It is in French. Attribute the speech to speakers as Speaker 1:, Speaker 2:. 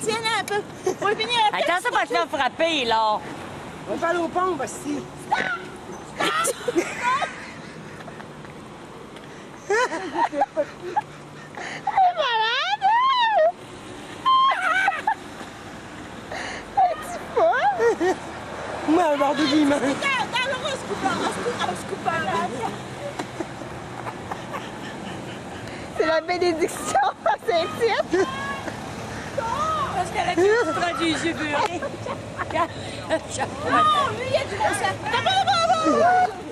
Speaker 1: tiens-la un peu. Faut finir la tête.
Speaker 2: Attends, ça va te faire frapper, là.
Speaker 3: On va aller aux pompes, aussi.
Speaker 1: Elle est malade! Es-tu folle?
Speaker 3: Moi, un bord de guillemets.
Speaker 1: Dans le recoupant. C'est la bénédiction à St-Tite.
Speaker 2: Parce qu'elle a tout près des yeux beurrés.
Speaker 1: Oh, lui, il y a du bon sang. Bravo!